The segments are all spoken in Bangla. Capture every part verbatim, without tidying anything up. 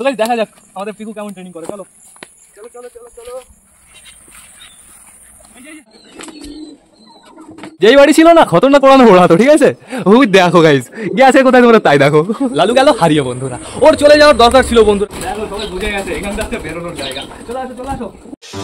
তো গাইস দেখা যাক আমাদের পিকু কেমন ট্রেনিং করে। চলো চলো চলো চলো চলো। যেই বাড়ি ছিল না খতরনাক পড়ানো ওড়াতো, ঠিক আছে? ওই দেখো গাইস গেছে কোথায় তোমরা তাই দেখো। লালু গেল হারিয়ে বন্ধুরা, ওর চলে যাওয়ার দরকার ছিল বন্ধুরা। দেখো সবাই বুঝে গেছে এখান থেকে বেরোনোর জায়গা। চলে আসো চলে আসো।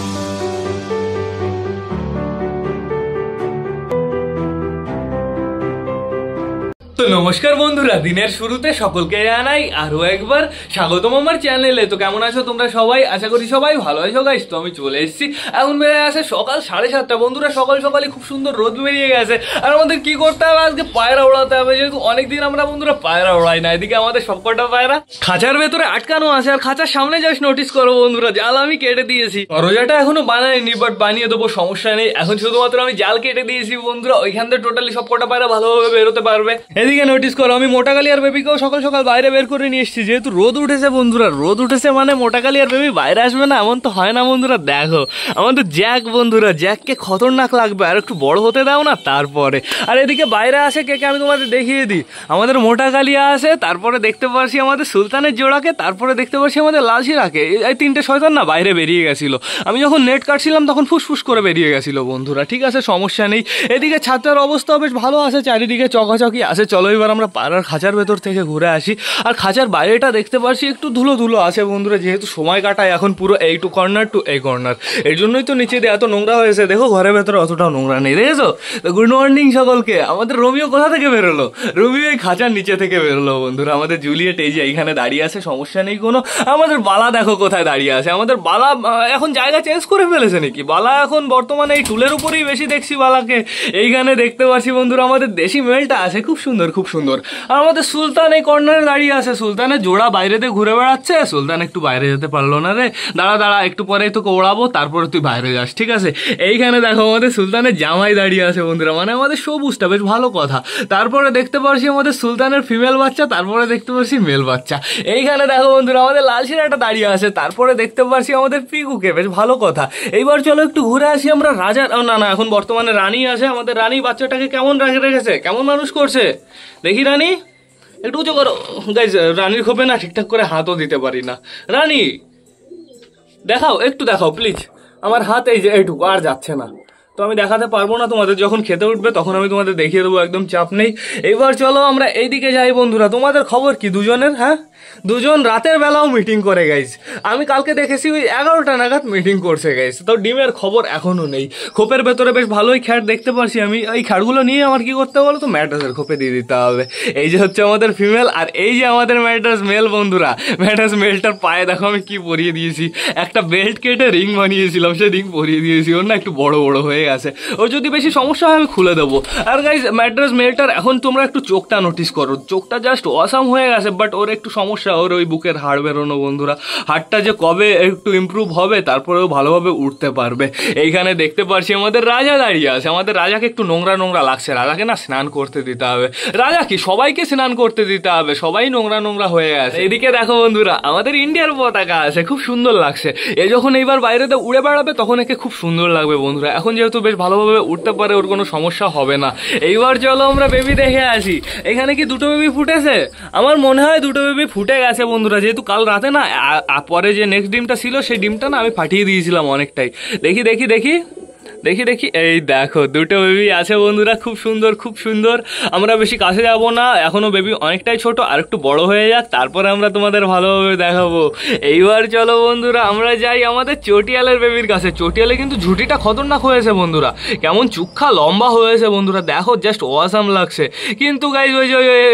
তো নমস্কার বন্ধুরা, দিনের শুরুতে সকলকে জানাই আরো একবার স্বাগতম আমার চ্যানেলে। তো কেমন আছো তোমরা সবাই? আশা করি সবাই ভালো আছো গাইস। তো আমি চলে এসেছি, এখন বেড়ে আসে সকাল সাড়ে সাতটা বন্ধুরা। সকাল সকালে খুব সুন্দর রোদ বেরিয়ে গেছে, আর আমাদের কি করতে হবে আজকে পায়রা ওড়াতে হবে, যেহেতু অনেকদিন আমরা বন্ধুরা পায়রা ওড়াই না। এদিকে আমাদের সবকটা পায়রা খাঁচার ভেতরে আটকানো আছে, আর খাঁচার সামনে জাস্ট নোটিস করো বন্ধুরা জাল আমি কেটে দিয়েছি। দরজাটা এখনো বানাইনি, বাট বানিয়ে দেবো, সমস্যা নেই। এখন শুধুমাত্র আমি জাল কেটে দিয়েছি বন্ধুরা, ওইখান থেকে টোটালি সবকটা পায়রা ভালোভাবে বেরোতে পারবে। এদিকে নোটিস করো আমি মোটাকালি আর বেবিকেও সকাল সকাল বাইরে বের করে নিয়ে এসেছি, যেহেতু রোদ উঠেছে বন্ধুরা। রোদ উঠেছে মানে মোটাকালি আর বেবি বাইরে আসবে না এমন তো হয় না বন্ধুরা। দেখো আমাদের জ্যাক বন্ধুরা, জ্যাককে খতরনাক লাগবে, আর একটু বড় হতে দাও না তারপরে। আর এদিকে বাইরে আসে কে কে আমি তোমাদের দেখিয়ে দিই। আমাদের মোটাকালিয়া আছে, তারপরে দেখতে পাচ্ছি আমাদের সুলতানের জোড়াকে, তারপরে দেখতে পাচ্ছি আমাদের লালশিরাকে। এই তিনটে শয়তান না বাইরে বেরিয়ে গেছিল, আমি যখন নেট কাটছিলাম তখন ফুসফুস করে বেরিয়ে গেছিল বন্ধুরা। ঠিক আছে সমস্যা নেই। এদিকে ছাত্রের অবস্থা বেশ ভালো আছে, চারিদিকে চকাচকি আছে। চলো এবার আমরা পাড়ার খাঁচার ভেতর থেকে ঘুরে আসি। আর খাঁচার বাইরেটা দেখতে পাচ্ছি একটু ধুলো ধুলো আছে বন্ধুরা, যেহেতু সময় কাটায় এখন পুরো এই টু কর্নার টু এই কর্নার, এর জন্যই তো নিচে দিয়ে এত নোংরা হয়েছে। দেখো ঘরের ভেতরে অতটাও নোংরা নেই, দেখেছো? তো গুড মর্নিং সকলকে। আমাদের রোমিও কোথা থেকে বেরোলো? রোমিও এই খাঁচার নিচে থেকে বেরোলো বন্ধুরা। আমাদের জুলিয়েট এই যে এইখানে দাঁড়িয়ে আছে, সমস্যা নেই কোনো। আমাদের বালা দেখো কোথায় দাঁড়িয়ে আছে। আমাদের বালা এখন জায়গা চেঞ্জ করে ফেলেছে নাকি? বালা এখন বর্তমানে এই টুলের উপরেই বেশি দেখছি বালাকে। এইখানে দেখতে পাচ্ছি বন্ধুরা আমাদের দেশি মেলটা আছে, খুব সুন্দর খুব সুন্দর। আর আমাদের সুলতান এই কর্নারে দাঁড়িয়ে আছে, সুলতানের জোড়া বাইরেতে ঘুরে বেড়াচ্ছে। সুলতান একটু বাইরে যেতে পারলো না রে, দাঁড়া দাঁড়া একটু পরেই তোকে ওড়াবো, তারপরে তুই বাইরে যাস, ঠিক আছে? এইখানে দেখো আমাদের সুলতানের জামাই দাঁড়িয়ে আছে বন্ধুরা, মানে আমাদের সবুজটা বেশ ভালো কথা। তারপরে দেখতে পাচ্ছি আমাদের সুলতানের ফিমেল বাচ্চা, তারপরে দেখতে পাচ্ছি মেল বাচ্চা। এইখানে দেখো বন্ধুরা আমাদের লালশিরাটা দাঁড়িয়ে আছে, তারপরে দেখতে পাচ্ছি আমাদের পিকুকে, বেশ ভালো কথা। এইবার চলো একটু ঘুরে আসি আমরা রাজার। না না এখন বর্তমানে রানী আছে, আমাদের রানী বাচ্চাটাকে কেমন রেখে রেখেছে, কেমন মানুষ করছে দেখি। রানী একটু উঁচু করো গাইজ, রানীর খোপে না ঠিকঠাক করে হাতও দিতে পারি না। রানী দেখাও, একটু দেখাও প্লিজ। আমার হাত এই যে এইটুকু আর যাচ্ছে না, তো আমি দেখাতে পারবো না। তোমাদের যখন খেতে উঠবে তখন আমি তোমাদের দেখিয়ে দেবো, একদম চাপ নেই। এইবার চলো আমরা এইদিকে যাই বন্ধুরা। তোমাদের খবর কি দুজনের? হ্যাঁ, দুজন রাতের বেলাও মিটিং করে গাইজ। আমি কালকে দেখেছি ওই এগারোটা নাগাদ মিটিং করছে গাইজ। তো ডিমের খবর এখনো নেই। খোপের ভেতরে বেশ ভালোই খ্যাট দেখতে পাচ্ছি আমি। এই খ্যাটগুলো নিয়ে আমার কি করতে বলো তো, ম্যাট্রাসের খোপে দিয়ে দিতে হবে। এই যে হচ্ছে আমাদের ফিমেল, আর এই যে আমাদের ম্যাট্রাস মেল বন্ধুরা। ম্যাট্রাস মেলটার পায়ে দেখো আমি কি পরিয়ে দিয়েছি, একটা বেল্ট কেটে রিং বানিয়েছিলাম, সেই রিং পরিয়ে দিয়েছি। ওর না একটু বড় বড় হয়ে গেছে, ওর যদি বেশি সমস্যা হয় আমি খুলে দেবো। আর গাইজ ম্যাট্রাস মেলটার এখন তোমরা একটু চোখটা নোটিস করো, চোখটা জাস্ট অসাম হয়ে গেছে, বাট ওর একটু সমস্যা, ওর ওই বুকের হাড় বেরোনো বন্ধুরা। হাড়টা যে কবে একটু ইমপ্রুভ হবে তারপরেও ভালোভাবে উঠতে পারবে। এইখানে দেখতে পাচ্ছি আমাদের রাজা দাঁড়িয়ে আছে। আমাদের রাজাকে একটু নোংরা নোংরা লাগছে, রাজাকে না স্নান করতে দিতে হবে। রাজা কি সবাইকে স্নান করতে দিতে হবে, সবাই নোংরা নোংরা হয়ে গেছে। এদিকে দেখো বন্ধুরা আমাদের ইন্ডিয়ার পতাকা আছে, খুব সুন্দর লাগছে। এ যখন এইবার বাইরেতে উড়ে বেড়াবে তখন একে খুব সুন্দর লাগবে বন্ধুরা। এখন যেহেতু বেশ ভালোভাবে উঠতে পারে, ওর কোনো সমস্যা হবে না। এইবার চলো আমরা বেবি দেখে আসি। এখানে কি দুটো বেবি ফুটেছে? আমার মনে হয় দুটো বেবি ফুটে গেছে বন্ধুরা, যেহেতু কাল রাতে না পরে যে নেক্সট ডিমটা ছিল সেই ডিমটা না আমি ফাটিয়ে দিয়েছিলাম অনেকটাই। দেখি দেখি দেখি দেখি দেখি এই দেখো দুটো বেবি আছে বন্ধুরা, খুব সুন্দর খুব সুন্দর। আমরা বেশি কাছে যাব না, এখনো বেবি অনেকটাই ছোট, আর একটু বড় হয়ে যাক তারপরে আমরা তোমাদের ভালোভাবে দেখাবো। এইবার চলো বন্ধুরা আমরা যাই আমাদের চটিয়ালের বেবির কাছে। চটিয়ালে কিন্তু ঝুটিটা খতরনাক হয়েছে বন্ধুরা, কেমন চুক্ষা লম্বা হয়েছে বন্ধুরা, দেখো জাস্ট অসাম লাগছে। কিন্তু গাইজ ওই যে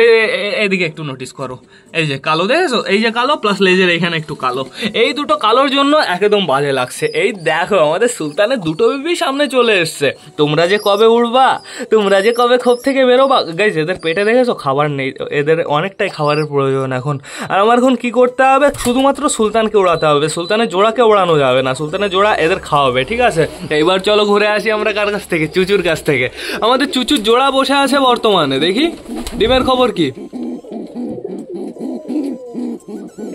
এদিকে একটু নোটিস করো, এই যে কালো দেখেছো, এই যে কালো প্লাস লেজের এখানে একটু কালো, এই দুটো কালোর জন্য একদম বাজে লাগছে। এই দেখো আমাদের সুলতানের দুটো বেবি সামনে চলে এসছে। তোমরা যে কবে উঠবা, তোমরা যে কবে খোপ থেকে বেরোবা। গাইজ এদের পেটে দেখেছো খাবার নেই, এদের অনেকটাই খাবারের প্রয়োজন এখন। আর আমার এখন কি করতে হবে, শুধুমাত্র সুলতানকে ওড়াতে হবে, সুলতানের জোড়াকে ওড়ানো যাবে না, সুলতানের জোড়া এদের খাওয়াবে, ঠিক আছে? এইবার চলো ঘুরে আসি আমরা কার কাছ থেকে, চুচুর কাছ থেকে। আমাদের চুচুর জোড়া বসে আছে বর্তমানে, দেখি ডিমের খবর কি।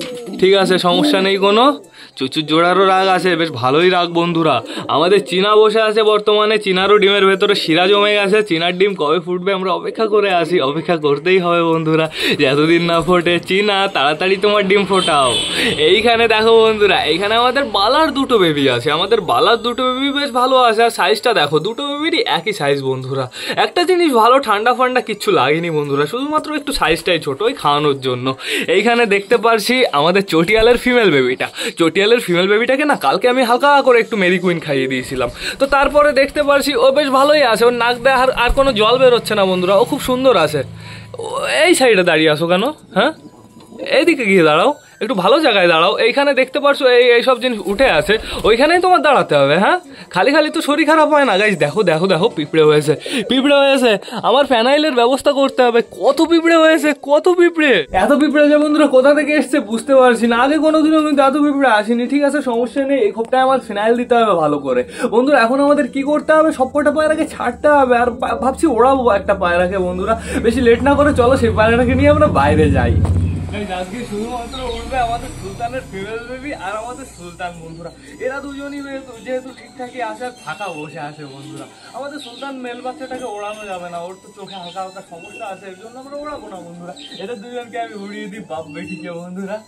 ঠিক আছে, সমস্যা নেই কোনো। চুচুর জোড়ারও রাগ আছে, বেশ ভালোই রাগ বন্ধুরা। আমাদের চীনা বসে আছে বর্তমানে, চীনারও ডিমের ভেতরে শিরা জমে গেছে। চীনার ডিম কবে ফুটবে আমরা অপেক্ষা করে আসি, অপেক্ষা করতেই হবে বন্ধুরা। যতদিন না ফোটে চীনা, তাড়াতাড়ি তোমার ডিম ফোটাও। এইখানে দেখো বন্ধুরা, এইখানে আমাদের বালার দুটো বেবি আছে। আমাদের বালার দুটো বেবি বেশ ভালো আছে, আর সাইজটা দেখো দুটো বেবিরই একই সাইজ বন্ধুরা। একটা জিনিস ভালো, ঠান্ডা ফান্ডা কিচ্ছু লাগেনি বন্ধুরা, শুধুমাত্র একটু সাইজটাই ছোট, ওই খাওয়ানোর জন্য। এইখানে দেখতে পারছি আমাদের চটিয়ালের ফিমেল বেবিটা। চটিয়ালের ফিমেল বেবিটাকে না কালকে আমি হালকা করে একটু মেরি কুইন খাইয়ে দিয়েছিলাম, তো তারপরে দেখতে পারছি ও বেশ ভালোই আছে। ওর নাক দেয় আর আর কোনো জল বেরোচ্ছে না বন্ধুরা, ও খুব সুন্দর আছে। এই সাইডে দাঁড়িয়ে আসো কেন? হ্যাঁ, এইদিকে গিয়ে দাঁড়াও, একটু ভালো জায়গায় দাঁড়াও। এইখানে দেখতে পারছো এই এইসব জিনিস উঠে আছে, ওইখানেই তোমার দাঁড়াতে হবে। হ্যাঁ, খালি খালি তো শরীর খারাপ হয় না গাইজ। দেখো দেখো দেখো, পিঁপড়ে হয়েছে, পিঁপড়ে হয়েছে। আমার ফ্যানাইলের ব্যবস্থা করতে হবে। কত পিঁপড়ে হয়েছে, কত পিঁপড়ে! এত পিঁপড়ে যে বন্ধুরা কোথা থেকে এসছে বুঝতে পারছি না। আগে কোনোদিনও কিন্তু এত পিঁপড়ে আসেনি। ঠিক আছে, সমস্যা নেই, এই খোপটায় আমার ফিনাইল দিতে হবে ভালো করে বন্ধুরা। এখন আমাদের কি করতে হবে, সব কটা পায়রাকে ছাড়তে হবে। আর ভাবছি ওড়াবো একটা পায়রাকে বন্ধুরা। বেশি লেট না করে চলো সেই পায়রাটাকে নিয়ে আমরা বাইরে যাই। আজকে শুধুমাত্র উঠবে আমাদের সুলতানের ফিমেল বেবি আর আমাদের সুলতান বন্ধুরা। এরা দুজনই যেহেতু ঠিকঠাকই আসে, ফাঁকা বসে আসে বন্ধুরা। আমাদের সুলতান মেল বাচ্চাটাকে ওড়ানো যাবে না, ওর তো চোখে হালকা হালকা সমস্যা আছে, এর জন্য আমরা ওড়াবো না বন্ধুরা। এদের দুজনকে আমি উড়িয়ে দিই বাপ বেটিকে বন্ধুরা।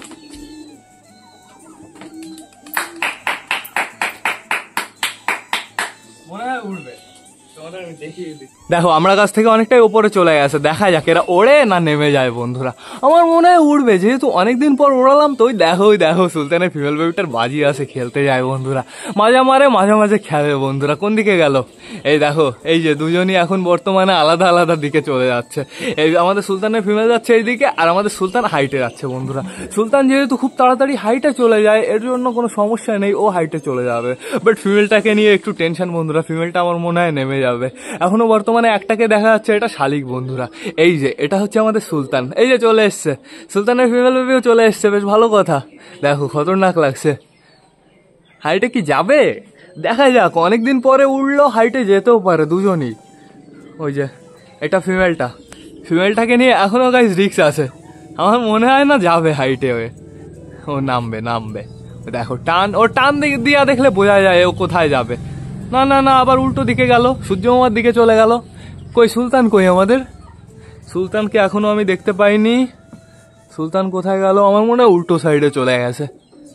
মনে হয় উঠবে, দেখো আমরা কাছ থেকে অনেকটাই উপরে চলে গেছে। দেখা যাক এরা ওড়ে না নেমে যায় বন্ধুরা। আমার মনে হয় উঠবে, যেহেতু অনেকদিন পর ওড়ালাম। তো ওই দেখো ওই দেখো সুলতানের ফিমেল বেবিটার বাজি আছে, খেলতে যায় বন্ধুরা। মাঝে মারে মাঝে মাঝে খেলে বন্ধুরা। কোন দিকে গেল? এই দেখো, এই যে দুজনই এখন বর্তমানে আলাদা আলাদা দিকে চলে যাচ্ছে। এই আমাদের সুলতানের ফিমেল যাচ্ছে এইদিকে, আর আমাদের সুলতান হাইটে যাচ্ছে বন্ধুরা। সুলতান যেহেতু খুব তাড়াতাড়ি হাইটে চলে যায়, এর জন্য কোনো সমস্যা নেই, ও হাইটে চলে যাবে। বাট ফিমেলটাকে নিয়ে একটু টেনশন বন্ধুরা। ফিমেলটা আমার মনে হয় নেমে যাবে। এখনো বর্তমানে একটাকে দেখা যাচ্ছে, এটা শালিক বন্ধুরা। এই যে এটা হচ্ছে আমাদের সুলতান, এই যে চলে এসছে। সুলতানের ফিমেল বেবিও চলে এসছে, বেশ ভালো কথা। দেখো খতরনাক লাগছে। হাইটে কি যাবে দেখা যাক, অনেকদিন পরে উঠলো, হাইটে যেতেও পারে দুজনই। ওই যে এটা ফিমেলটা, ফিমেলটাকে নিয়ে এখনো গাইস রিক্স আছে। আমার মনে হয় না যাবে হাইটে, হয়ে ও নামবে নামবে। দেখো টান, ও টান দিয়া দেখলে বোঝা যায় ও কোথায় যাবে। না না না, আবার উল্টো দিকে গেল, সূর্য মামার দিকে চলে গেল। কই সুলতান, কই আমাদের সুলতানকে এখনো আমি দেখতে পাইনি। সুলতান কোথায় গেল? আমার মনে হয় উল্টো সাইডে চলে গেছে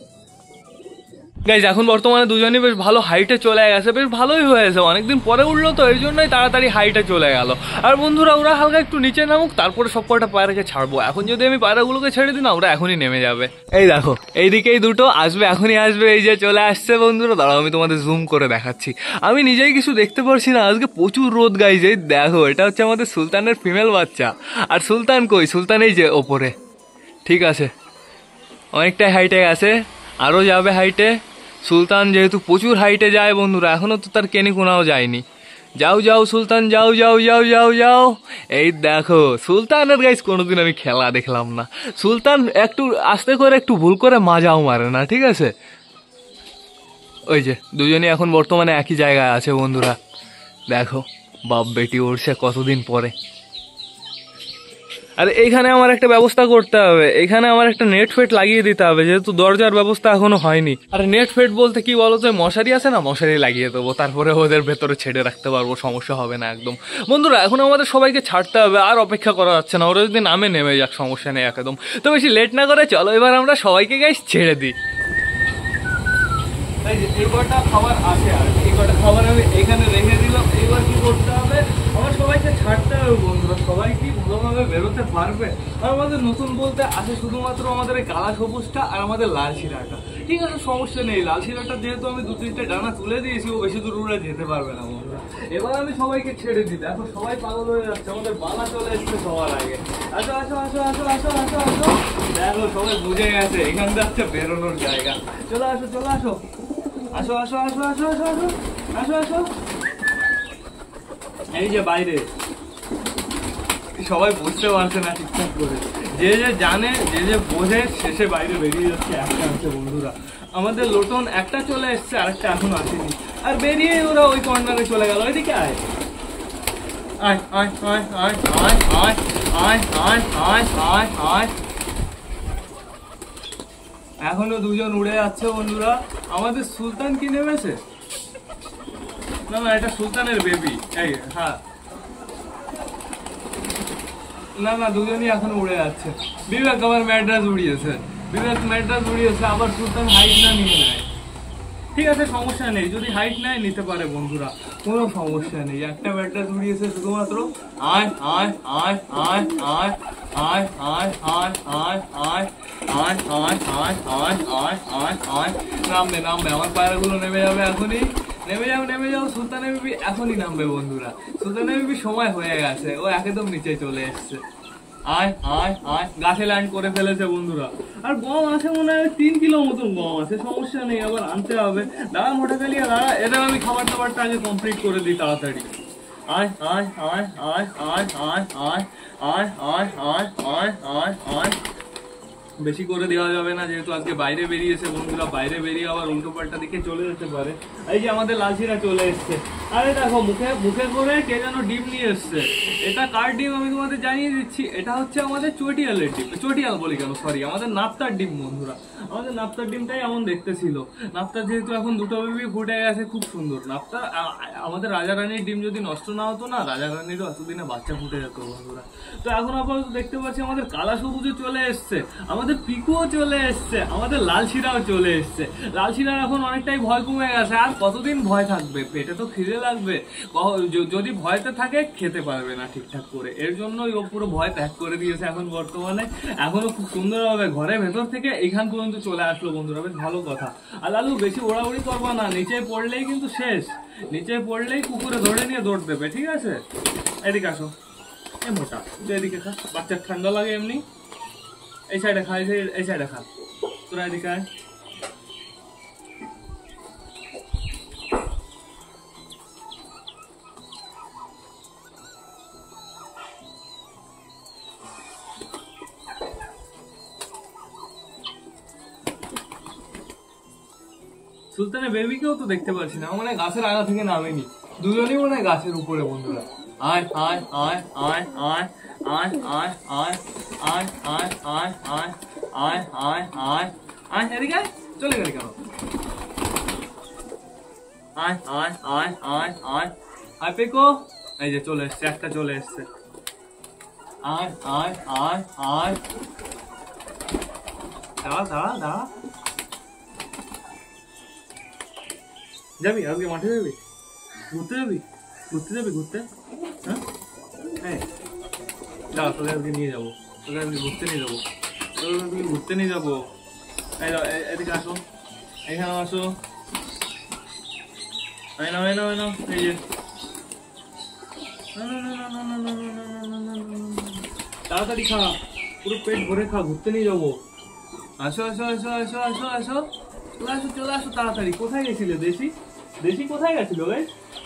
গাইজ। এখন বর্তমানে দুজনই বেশ ভালো হাইটে চলে গেছে, বেশ ভালোই হয়েছে। অনেকদিন পরে উঠলো তো, এই জন্যই তাড়াতাড়ি হাইটে চলে গেল। আর বন্ধুরা ওরা হালকা একটু নিচে নামুক, তারপরে সব কটা পায়রাকে ছাড়বো। এখন যদি আমি পায়রাগুলোকে ছেড়ে দিই না, ওরা এখনই নেমে যাবে। এই দেখো এইদিকেই দুটো আসবে, এখনই আসবে। এই যে চলে আসছে বন্ধুরা। দাঁড়াও আমি তোমাদের জুম করে দেখাচ্ছি। আমি নিজেই কিছু দেখতে পারছি না, আজকে প্রচুর রোদ গাইজ। এই দেখো এটা হচ্ছে আমাদের সুলতানের ফিমেল বাচ্চা। আর সুলতান কই? সুলতান এই যে ওপরে। ঠিক আছে, অনেকটাই হাইটে গেছে, আরও যাবে হাইটে। সুলতান যেহেতু প্রচুর হাইটে যায় বন্ধুরা, এখনো তো তার কেনি কোনাও যায়নি। যাও যাও সুলতান, যাও যাও যাও যাও যাও। এই দেখো সুলতানের গাইস কোনোদিন আমি খেলা দেখলাম না। সুলতান একটু আস্তে করে, একটু ভুল করে মাজাও মারে না, ঠিক আছে। ওই যে দুজনই এখন বর্তমানে একই জায়গায় আছে বন্ধুরা। দেখো বাপ বেটি উড়ছে কতদিন পরে। আর এইখানে আমার একটা ব্যবস্থা করতে হবে, এখানে আমার একটা নেট ফেট লাগিয়ে দিতে হবে, যেহেতু দরজার ব্যবস্থা এখনো হয়নি। আর নেট ফেট বলতে কি বলতো, মশারি আছে না, মশারি লাগিয়ে দেবো, তারপরে ওদের ভেতরে ছেড়ে রাখতে পারবো, সমস্যা হবে না একদম। বন্ধুরা এখন আমাদের সবাইকে ছাড়তে হবে, আর অপেক্ষা করা যাচ্ছে না। ওরা যদি নামে নেমে যাক, সমস্যা নেই একদম। তো বেশি লেট না করে চলো এবার আমরা সবাইকে গাইস ছেড়ে দিই। এই কটা খাবার আছে, আর এই কটা খাবার আমি এখানে রেখে দিলাম। এইবার কি করতে হবে, আমার সবাইকে ছাড়তে হবে বন্ধুরা। সবাই কি ভালোভাবে বেরোতে পারবে? আর আমাদের নতুন বলতে আছে শুধুমাত্র আমাদের এই কালা সবুজটা আর আমাদের লাল শিরাটা। ঠিক আছে, সমস্যা নেই। লাল শিরাটা যেহেতু আমি দু তিনটে ডানা তুলে দিয়েছি, ও বেশি দূর উড়ে যেতে পারবে না বন্ধুরা। এবার আমি সবাইকে ছেড়ে দিই। দেখো সবাই পাগল হয়ে যাচ্ছে, আমাদের বালা চলে এসছে সবার আগে। আসো আসো আসো আসো আসো আসো আসো। দেখো সবাই বুঝে গেছে এখান থেকে হচ্ছে বেরোনোর জায়গা। চলে আসো চলে আসো আসো আসো আসো আসো আসো আসো আসো আসো। এই যে বাইরে সবাই বুঝতে পারছে না ঠিকঠাক করে, যে যে জানে, যে যে বোঝে, শেষে বাইরে বেরিয়ে যাচ্ছে একটা হচ্ছে বন্ধুরা। আমাদের লোটন একটা চলে এসছে, আরেকটা এখন আসেনি। আর বেরিয়ে ওরা ওই কর্নারে চলে গেল। ওইদিকে আয় আয় আয় আয় আয় আয় আয় আয় আয় আয় আয় আয়। এখনো দুজন উড়ে যাচ্ছে বন্ধুরা। আমাদের সুলতান কি নেমেছে? না না, এটা সুলতানের বেবি। এই হ্যাঁ, না না, দুজনই এখন উড়ে যাচ্ছে। বিবেক আবার ম্যাড্রাস উড়িয়েছে, বিবেক ম্যাড্রাস উড়িয়েছে, আবার সুলতান হাইট না নিয়ে নেয়। ঠিক আছে, সমস্যা নেই, যদি হাইট নেয় নিতে পারে বন্ধুরা, কোনো সমস্যা নেই। একটা ম্যাড্রাস উড়িয়েছে শুধুমাত্র। আয় আয় আয় আয় আয় আয় আয় আয় আয় আয় আয় আয় আয় আয় আয় আয় আয় নামবে নামবে, আমার পায়রাগুলো নেমে যাবে এখনই। নেমে যাও নেমে যাও, সুলতানের বিবি এখনই নামবে বন্ধুরা। সুলতানের বিবি সময় হয়ে গেছে, ও একদম নিচে চলে এসছে। আয় আয় আয়, গাছে ল্যান্ড করে ফেলেছে বন্ধুরা। আর গম আছে মনে হয় তিন কিলো মতন গম আছে, সমস্যা নেই, আবার আনতে হবে। দাঁড়া মোটা কালিয়া দাঁড়া, এদের আমি খাবার দাবারটা আগে কমপ্লিট করে দিই তাড়াতাড়ি। আয় আয় আয় আয় আয় আয় আয় আয় আয় আয় আয় আয় আয়, বেশি করে দেওয়া যাবে না, যেহেতু আজকে বাইরে বেরিয়েছে বন্ধুরা। বাইরে বেরিয়ে আবার উল্টো পাল্টা দিকে চলে যেতে পারে। এই যে আমাদের লালচিরা চলে এসছে। আরে দেখো, মুখে মুখে করে কে যেন ডিম নিয়ে এসছে। এটা কার ডিম আমি তোমাদের জানিয়ে দিচ্ছি, এটা হচ্ছে আমাদের চটিয়ালের ডিম। চটিয়াল বলি কেন, সরি, আমাদের নাপ্তার ডিম বন্ধুরা। আমাদের নাপ্তার ডিমটাই এমন দেখতে ছিল। নাপ্তার যেহেতু এখন দুটো বেবি ফুটে গেছে, খুব সুন্দর নাপ্তার। আমাদের রাজা রানীর ডিম যদি নষ্ট না হতো না, রাজা রানীরও এতদিনে বাচ্চা ফুটে যেত বন্ধুরা। তো এখন আপাতত দেখতে পাচ্ছি আমাদের কালা সবুজও চলে এসছে, আমাদের পিকুও চলে এসছে, আমাদের লালশিরাও চলে এসছে। লালশিরার এখন অনেকটাই ভয় কমে গেছে। আর কতদিন ভয় থাকবে? পেটে তো খিদে লাগবে, যদি ভয়তে থাকে খেতে পারবে না ঠিকঠাক করে। এর জন্যই ও পুরো ভয় ত্যাগ করে দিয়েছে এখন বর্তমানে। এখনো খুব সুন্দরভাবে ঘরের ভেতর থেকে এইখান পর্যন্ত চলে আসলো বন্ধুরা, বেশ ভালো কথা। আর লালু বেশি ওড়াউড়ি করবা না, নিচে পড়লেই কিন্তু শেষ। নিচে পড়লেই কুকুরে ধরে নিয়ে দৌড় দেবে, ঠিক আছে? এদিকে আসো, এ মোটা এদিকে খা, বাচ্চার ঠান্ডা লাগে এমনি। এই সাইডে খা, এই সাইডে খা, তোরা এদিকে আয়। সুলতানের বেবিকেও তো দেখতে পাচ্ছি না, মানে গাছের আগা থেকে নামেনি, দুজনই মনে হয় গাছের উপরে বন্ধুরা। আয় আয় আয় আয় আয় আয় আয় আয় আয় আয় আয় আয় আয় আয় আয় আয়, এদিকে আয়, চলে গেলি কেন? আয় আয় আয় আয় আয় আয় পেকো, এই যে চলে এসছে, একটা চলে এসছে। আয় আয় আয় আয়, দাঁড়া দাঁড়া দাঁড়া, যাবি আজকে মাঠে? যাবি ঘুরতে? যাবি ঘুরতে? যাবি ঘুরতে? হ্যাঁ হ্যাঁ, দাঁড়া, তোকে আজকে নিয়ে যাবো, তোকে আজকে ঘুরতে নিয়ে যাবো, তোকে আজকে ঘুরতে নিয়ে যাবো। এই এদিকে আসো, এখানে আসো, এই নাও এই নাও এই নাও, এই যে তাড়াতাড়ি খা, পুরো পেট ভরে খা, ঘুরতে নিয়ে যাবো। আসো আসো আসো আসো আসো আসো, চলে আসো চলে আসো তাড়াতাড়ি। কোথায় গেছিলে দেশি? দেশি কোথায় গেছিল ভাই?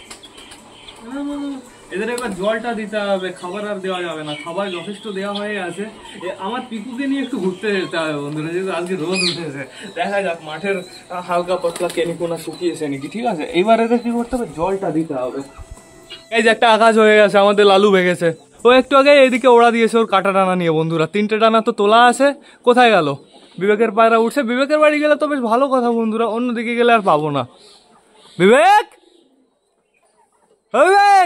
এদের এবার জলটা দিতে হবে, খাবার আর দেওয়া যাবে না, খাবার যথেষ্ট দেওয়া হয়ে গেছে। আমার পিকুকে নিয়ে একটু ঘুরতে যেতে হবে বন্ধুরা, যেহেতু আজকে রোদ উঠেছে। দেখা যাক মাঠের হালকা পাতলা কেনিকোনা শুকিয়েছে নাকি, ঠিক আছে? এইবার এদের কি করতে হবে, জলটা দিতে হবে। এই যে একটা আকাশ হয়ে গেছে, আমাদের লালু ভেঙেছে। ও একটু আগে এদিকে ওড়া দিয়েছে ওর কাটা ডানা নিয়ে বন্ধুরা। তিনটে ডানা তো তোলা আছে, কোথায় গেল? বিবেকের পায়রা উঠছে, বিবেকের বাড়ি গেলে তো বেশ ভালো কথা বন্ধুরা, অন্যদিকে গেলে আর পাবো না। বিবেক, বিবেক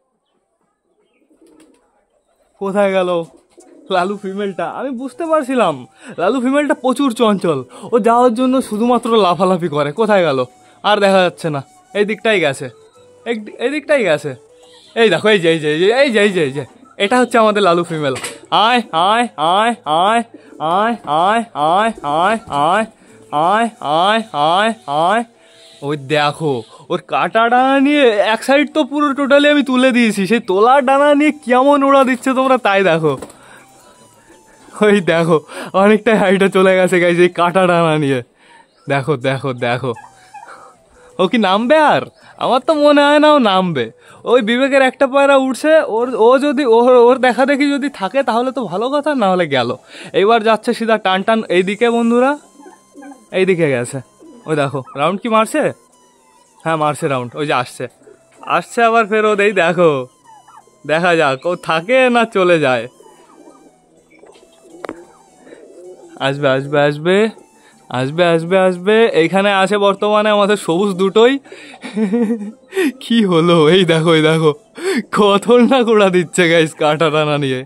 কোথায় গেল? লালু ফিমেলটা, আমি বুঝতে পারছিলাম লালু ফিমেলটা প্রচুর চঞ্চল, ও যাওয়ার জন্য শুধুমাত্র লাফালাফি করে। কোথায় গেল? আর দেখা যাচ্ছে না। এই দিকটাই গেছে, এই দিকটাই গেছে। এই দেখো, এই যে এই যে এই যে এই যে এই যে এই যে এটা হচ্ছে আমাদের লালু ফিমেল। আয় আয় আয় আয় আয় আয় আয় আয় আয় আয় আয় আয় আয়, ওই দেখো ওর কাটা ডানা নিয়ে এক সাইড তো পুরো টোটালি আমি তুলে দিয়েছি, সেই তোলার ডানা নিয়ে কেমন ওড়া দিচ্ছে তোমরা তাই দেখো। ওই দেখো অনেকটাই হাইটে চলে গেছে গাইস এই কাটা ডানা নিয়ে। দেখো দেখো দেখো, ও কি নামবে? আর আমার তো মনে হয় না ও নামবে। ওই বিবেকের একটা পায়রা উঠছে, ওর ও যদি ওর ওর দেখা দেখি যদি থাকে তাহলে তো ভালো কথা, না হলে গেল। এইবার যাচ্ছে সিধা টান টান এইদিকে বন্ধুরা, এইদিকে গেছে। ওই দেখো রাউন্ড কি মারছে, হ্যাঁ মারছে রাউন্ড, ওই যে আসছে আসছে আবার ফেরত। এই দেখো, দেখা যাক ও থাকে না চলে যায়। আসবে আসবে আসবে, আসবে আসবে আসবে। এইখানে আছে বর্তমানে আমাদের সবুজ দুটোই। কি হলো, এই দেখো এই দেখো খতরনাক ওড়া দিচ্ছে গাইস কাটা টানা নিয়ে।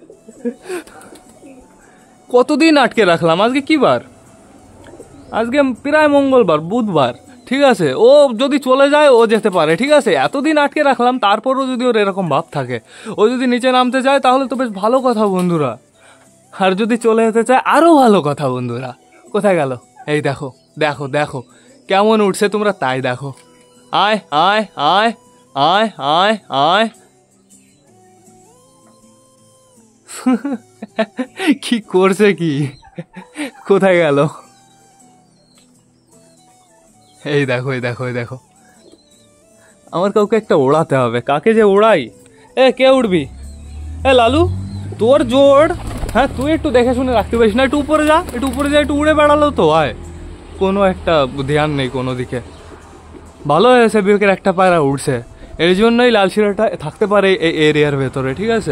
কতদিন আটকে রাখলাম, আজকে কি বার? আজকে প্রায় মঙ্গলবার, বুধবার, ঠিক আছে। ও যদি চলে যায় ও যেতে পারে, ঠিক আছে। এতদিন আটকে রাখলাম তারপরও যদি ওর এরকম ভাব থাকে, ও যদি নিচে নামতে চায় তাহলে তো বেশ ভালো কথা বন্ধুরা। আর যদি চলে যেতে চায় আরও ভালো কথা বন্ধুরা। কোথায় গেল? এই দেখো দেখো দেখো কেমন উঠছে, তোমরা তাই দেখো। আয় আয় আয় আয় আয় আয়। কি করছে কি, কোথায় গেল? এই দেখো এই দেখো এই দেখো। আমার কাউকে একটা ওড়াতে হবে, কাকে যে ওড়াই? এ কে উঠবি? এ লালু তোর জোর। হ্যাঁ তুই একটু দেখে শুনে রাখতে পারিস না? একটু উপরে যা, একটু উপরে যা, একটু উড়ে বেড়ালো তো আয়। কোনো একটা ধ্যান নেই কোনো দিকে। ভালো হয়েছে বিবেকের একটা পায়রা উঠছে, এই জন্যই লাল শিরাটা থাকতে পারে এই এরিয়ার ভেতরে, ঠিক আছে।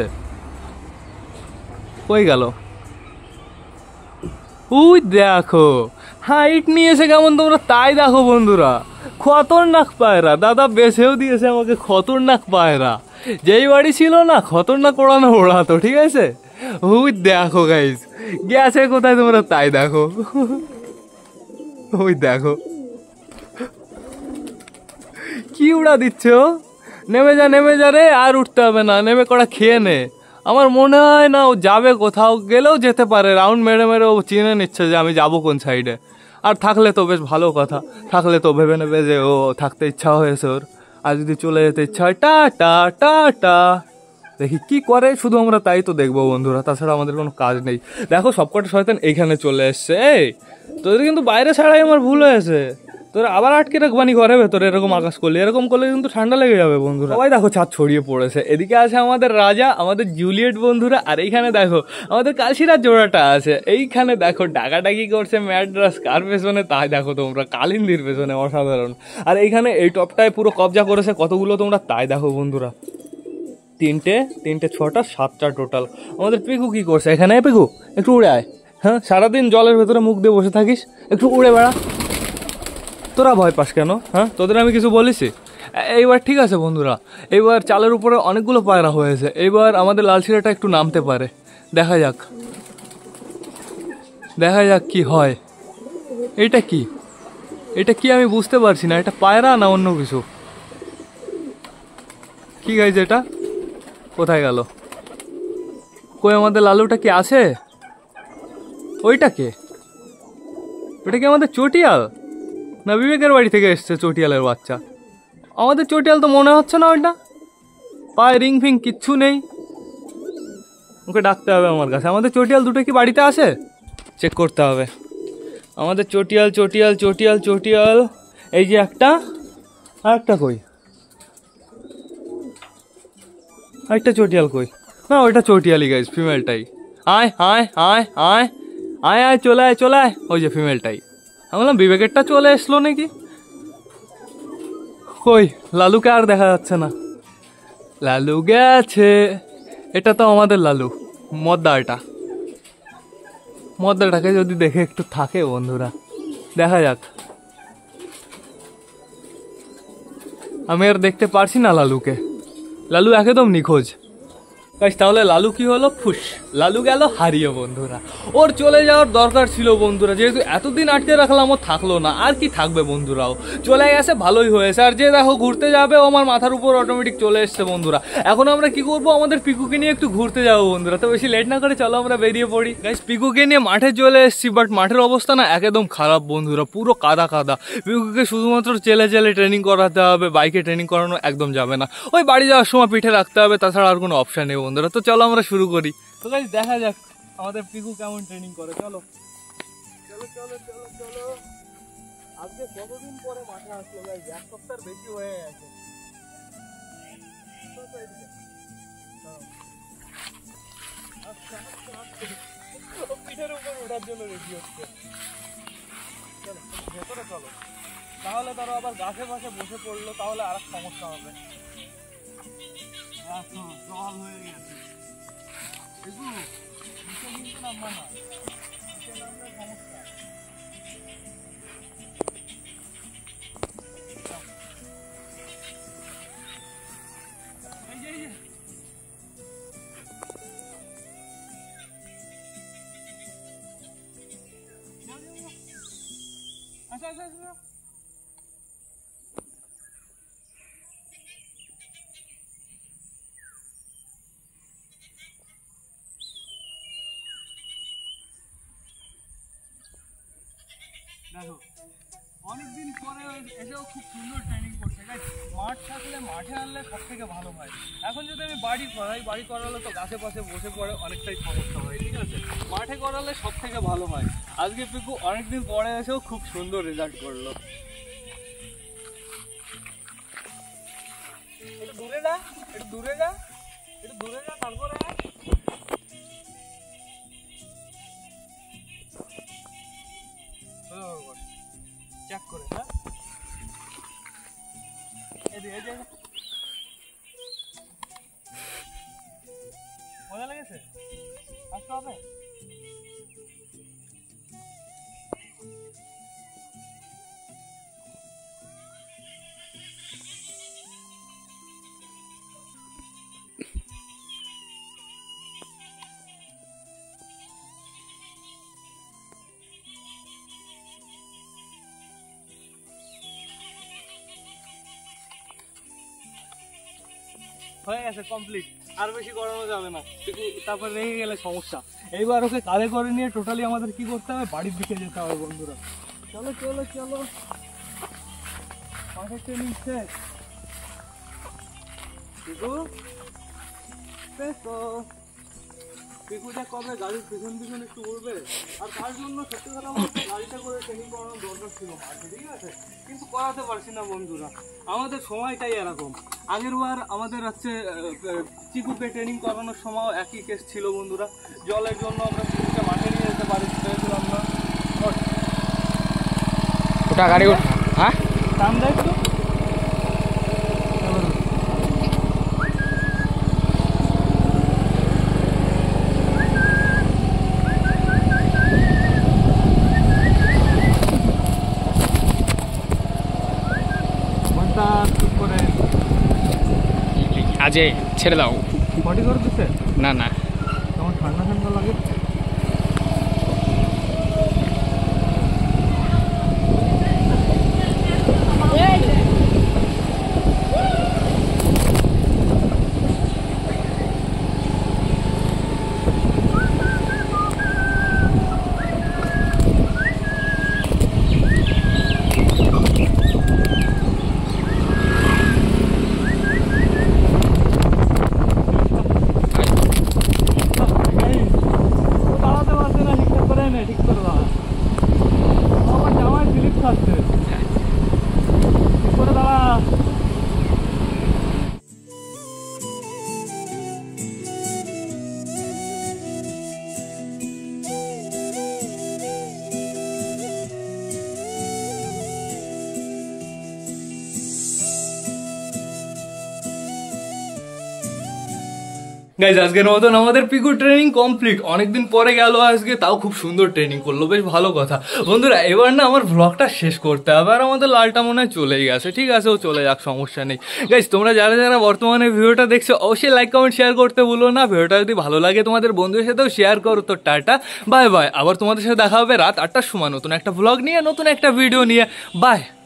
কই গেল? উই দেখো হাইট নিয়েছে কেমন, তোমরা তাই দেখো বন্ধুরা। খতরনাক পায়রা, দাদা বেছেও দিয়েছে আমাকে খতরনাক পায়রা। যেই বাড়ি ছিল না খতরনাক ওড়ানো ওড়াতো, ঠিক আছে। ওই দেখো গাইস গেছে কোথায়, তোমরা তাই দেখো। ওই দেখো কি উড়া দিচ্ছ। নেমে যা নেমে যা রে, আর উঠতে হবে না, নেমে কড়া খেয়ে নে। আমার মনে হয় না ও যাবে, কোথাও গেলেও যেতে পারে। রাউন্ড মেরে মেরে ও চিনে নিচ্ছে যে আমি যাবো কোন সাইডে। আর থাকলে তো বেশ ভালো কথা, থাকলে তো ভেবে নেবে যে ও থাকতে ইচ্ছা হয়েছে ওর। আর যদি চলে যেতে ইচ্ছা হয় টা টা টা টা। দেখি কি করে, শুধু আমরা তাই তো দেখবো বন্ধুরা, তাছাড়া আমাদের কোনো কাজ নেই। দেখো সবকটা শয়তান এইখানে চলে এসছে। এই তোদের কিন্তু বাইরে ছাড়াই আমার ভুল হয়েছে, তোরা আবার আটকে রাখবানি ঘরে ভেতরে। এরকম আকাশ করলে, এরকম করলে কিন্তু ঠান্ডা লেগে যাবে বন্ধুরা। সবাই দেখো ছাদ ছড়িয়ে পড়েছে। এদিকে আছে আমাদের রাজা, আমাদের জুলিয়েট বন্ধুরা। আর এইখানে দেখো আমাদের কালশিরার জোড়াটা আছে। এইখানে দেখো ডাকাডাকি করছে ম্যাড্রাস, কার পেছনে তাই দেখো তোমরা, কালিন্দির পেছনে, অসাধারণ। আর এইখানে এই টপটায় পুরো কবজা করেছে কতগুলো, তোমরা তাই দেখো বন্ধুরা। তিনটে তিনটে ছটা সাতটা টোটাল। আমাদের পিকু কি করছে এখানে? পিকু একটু উড়ে আয়। হ্যাঁ সারাদিন জলের ভেতরে মুখ দিয়ে বসে থাকিস, একটু উড়ে বেড়া। তোরা ভয় পাস কেন? হ্যাঁ তোদের আমি কিছু বলেছি? এইবার ঠিক আছে বন্ধুরা, এইবার চালের উপরে অনেকগুলো পায়রা হয়েছে। এইবার আমাদের লাল শিরাটা একটু নামতে পারে, দেখা যাক দেখা যাক কি হয়। এটা কি, এটা কি আমি বুঝতে পারছি না, এটা পায়রা না অন্য কিছু। কি গাইছে এটা? কোথায় গেল? কই আমাদের লালুটা কি আছে? ওইটা কে? ওটা কি আমাদের চটিয়াল না বিবেকের বাড়ি থেকে এসছে চটিয়ালের বাচ্চা? আমাদের চটিয়াল তো মনে হচ্ছে না। ওইটা পায়ে রিং ফিং কিচ্ছু নেই, ওকে ডাকতে হবে আমার কাছে। আমাদের চটিয়াল দুটো কি বাড়িতে আছে? চেক করতে হবে। আমাদের চটিয়াল চটিয়াল চটিয়াল চটিয়াল এই যে একটা, আর একটা কই? আরেকটা চটিয়াল কই? না ওইটা চটিয়ালই গাইস, ফিমেলটাই। আয় আয় আয় আয় আয় আয় চলে আয় চলে আয়, ওই যে ফিমেলটাই। আমি বললাম বিবেকেরটা চলে এসলো নাকি। কই লালুকে আর দেখা যাচ্ছে না। লালু গেছে। এটা তো আমাদের লালু, মদ্দা। এটা মদ্দাটাকে যদি দেখে একটু থাকে বন্ধুরা, দেখা যাক। আমি আর দেখতে পারছি না লালুকে, লালু একদম নিখোঁজ। তাহলে লালু কি হলো? ফুস, লালু গেল হারিয়ে বন্ধুরা। ওর চলে যাওয়ার দরকার ছিল বন্ধুরা, যেহেতু এতদিন আটকে রাখলাম ও থাকলো না, আর কি থাকবে বন্ধুরাও চলে গেছে, ভালোই হয়েছে। আর যে দেখো ঘুরতে যাবে ও আমার মাথার উপর অটোমেটিক চলে এসছে বন্ধুরা। এখন আমরা কি করবো, আমাদের পিকুকে নিয়ে একটু ঘুরতে যাবো বন্ধুরা। তো বেশি লেট না করে চলো আমরা বেরিয়ে পড়ি। গাইস পিকুকে নিয়ে মাঠে চলে এসেছি, বাট মাঠের অবস্থা না একদম খারাপ বন্ধুরা, পুরো কাদা কাদা। পিকুকে শুধুমাত্র চেলে চেলে ট্রেনিং করাতে হবে, বাইকে ট্রেনিং করানো একদম যাবে না। ওই বাড়ি যাওয়ার সময় পিঠে রাখতে হবে, তাছাড়া আর কোনো অপশন নেই বন্ধুরা। তো চলো আমরা শুরু করি। তো গাইস দেখা যাক আমাদের পিকু কেমন ট্রেনিং করে। চলো চলো চলো চলো চলো। আজকে কতদিন পরে মাঠে আসলো গাইস, এক সপ্তাহ বেশি হয়ে গেছে। পিঠের উপর ওঠার জন্য রেডি হচ্ছে। চলো ভেতরে চলো, তাহলে তারা আবার গাছে পাশে বসে পড়লো, তাহলে আর সমস্যা হবে। জল হয়ে গেছে কিন্তু নামবা না, সমস্যা। আচ্ছা আচ্ছা আচ্ছা দেখো অনেকদিন পরে এসেও খুব সুন্দর ট্রেনিং করছে। মাঠ থাকলে মাঠে আনলে সব থেকে ভালো হয়। এখন যদি আমি বাড়ি করাই, বাড়ি করালে তো গাছে পাশে বসে পড়ে অনেকটাই সমস্যা হয়, ঠিক আছে। মাঠে করালে সব থেকে ভালো হয়। আজকে পিকু অনেকদিন পরে এসেও খুব সুন্দর রেজাল্ট করলো। একটু দূরে যা, একটু দূরে যা, একটু দূরে যা, তারপরে চেক করে। হ্যাঁ মজা লেগেছে, আসতে হবে। হয়ে গেছে, কমপ্লিট। আর বেশি করানো যাবে না, তারপর রেখে গেলে সমস্যা। এইবার ওকে কাঁধে করে নিয়ে টোটালি আমাদের কি করতে হবে, বাড়ির দিকে যেতে হবে বন্ধুরা। চলো চলো চলো, মাঠের ট্রেনিং শেষ। পিকু পিকুটা কবে গাড়ির পিছন পিছন একটু উঠবে, আর তার জন্য সত্যি কথা বলতে গাড়িটা করে ট্রেনিং করানোর দরকার ছিল মাঠে, ঠিক আছে। কিন্তু করাতে পারছি না বন্ধুরা, আমাদের সময়টাই এরকম। আগের বার আমাদের হচ্ছে চিকুকে ট্রেনিং করানোর সময় একই কেস ছিল বন্ধুরা। জলের জন্য আমরা চিকুকে মাঠে নিয়ে যেতে পারি পেরেছিলাম না। ওটা গাড়ি হ্যাঁ দাম দেয় তো। আজে ছেড়ে দাও। বডি করে দিচ্ছে না না, আমার ঠান্ডা ঠান্ডা লাগে। ঠিক করে দাঁড়া, আমার জামায় স্লিপ খাচ্ছে, ঠিক করে দাঁড়া। গাইজ আজকের মতন আমাদের পিকু ট্রেনিং কমপ্লিট। অনেকদিন পরে গেল আজকে, তাও খুব সুন্দর ট্রেনিং করলো, বেশ ভালো কথা। বন্ধুরা এবার না আমার ভ্লগটা শেষ করতে হবে, আর আমাদের লালটা মনে হয় চলেই গেছে, ঠিক আছে, ও চলে যাক, সমস্যা নেই। গাইজ তোমরা যারা যারা বর্তমানে ভিডিওটা দেখছো অবশ্যই লাইক কমেন্ট শেয়ার করতে ভুলো না। ভিডিওটা যদি ভালো লাগে তোমাদের বন্ধুদের সাথেও শেয়ার করো। তো টাটা, বাই বাই। আবার তোমাদের সাথে দেখা হবে রাত আটটার সময় নতুন একটা ভ্লগ নিয়ে, নতুন একটা ভিডিও নিয়ে। বাই।